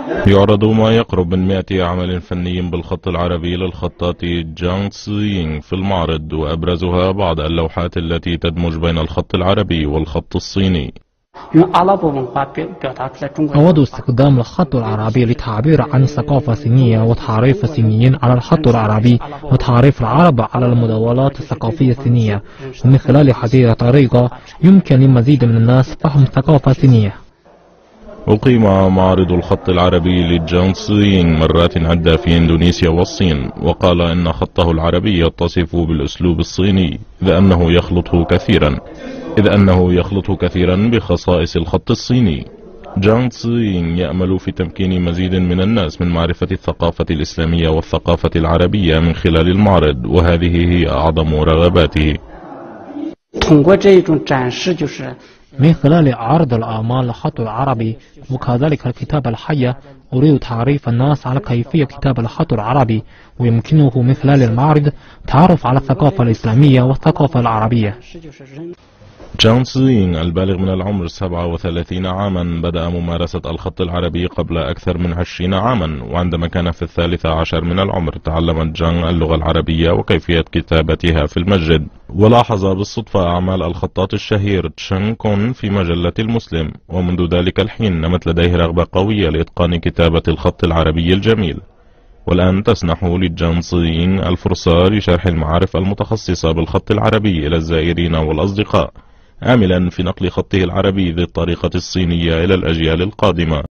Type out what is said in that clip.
يعرض ما يقرب من 100 عمل فني بالخط العربي للخطاط جانغ تسيينغ في المعرض، وأبرزها بعض اللوحات التي تدمج بين الخط العربي والخط الصيني. أود استخدام الخط العربي للتعبير عن الثقافة الصينية وتعريف الصينيين على الخط العربي وتعريف العرب على المدونات الثقافية الصينية، ومن خلال هذه الطريقة يمكن لمزيد من الناس فهم الثقافة الصينية. أقيم معرض الخط العربي لجانغ تسيينغ مرات عدة في إندونيسيا والصين، وقال إن خطه العربي يتصف بالأسلوب الصيني إذ أنه يخلط كثيرا بخصائص الخط الصيني. جانغ تسيينغ يأمل في تمكين مزيد من الناس من معرفة الثقافة الإسلامية والثقافة العربية من خلال المعرض، وهذه هي أعظم رغباته. من خلال عرض الأعمال الخط العربي وكذلك الكتابة الحية أريد تعريف الناس على كيفية كتابة الخط العربي، ويمكنه من خلال المعرض تعرف على الثقافة الإسلامية والثقافة العربية. جانغ تسيينغ البالغ من العمر 37 عاما بدأ ممارسة الخط العربي قبل أكثر من 20 عاما، وعندما كان في 13 من العمر تعلمت جانغ اللغة العربية وكيفية كتابتها في المسجد، ولاحظ بالصدفة أعمال الخطاط الشهير تشين كون في مجلة المسلم، ومنذ ذلك الحين نمت لديه رغبة قوية لإتقان كتابة الخط العربي الجميل. والآن تسنح لجانغ تسيينغ الفرصة لشرح المعارف المتخصصة بالخط العربي إلى الزائرين والأصدقاء، عاملا في نقل خطه العربي ذي الطريقة الصينية إلى الأجيال القادمة.